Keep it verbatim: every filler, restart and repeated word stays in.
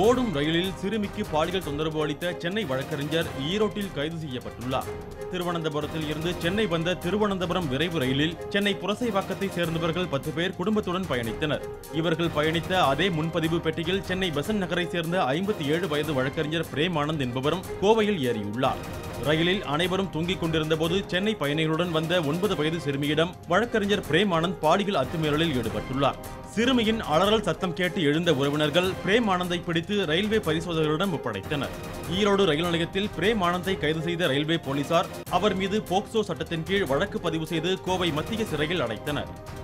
ஓடும் ரயிலில் சிறுமிக்கு பாலியல் தொந்தரவு அளித்த சென்னை வழக்கறிஞர் ஈரோட்டில் கைது செய்யப்பட்டுள்ளார். திருவனந்தபுரத்தில் இருந்து சென்னை வந்த திருவனந்தபுரம் விரைவு ரயிலில் சென்னை புரசைவாக்கத்தை சேர்ந்தவர்கள் பத்து பேர் குடும்பத்துடன் பயணித்தனர். இவர்கள் பயணித்த அதே முன்பதிவு பெட்டியில் சென்னை பெசன்ட் நகரை சேர்ந்த ஐம்பத்தி ஏழு வயது வழக்கறிஞர் பிரேம் ஆனந்த் என்பவரும் கோவையில் ஏறியுள்ளார். ரயிலில் அனைவரும் தூங்கிக் கொண்டிருந்த போது சென்னை பயணிகளுடன் வந்த ஒன்பது வயது சிறுமியிடம் வழக்கறிஞர் பிரேம் ஆனந்த் பாலியல் அத்துமீறலில் ஈடுபட்டுள்ளார். சிறுமியின் அலறல் சத்தம் கேட்டு எழுந்த உறவினர்கள் பிரேம் ஆனந்தை பிடித்து ரயில்வே பரிசோதகர்களிடம் ஒப்படைத்தனர். ஈரோடு ரயில் நிலையத்தில் பிரேம் ஆனந்தை கைது செய்த ரயில்வே போலீசார் அவர் மீது போக்சோ சட்டத்தின் கீழ் வழக்கு பதிவு செய்து கோவை மத்திய சிறையில் அடைத்தனர்.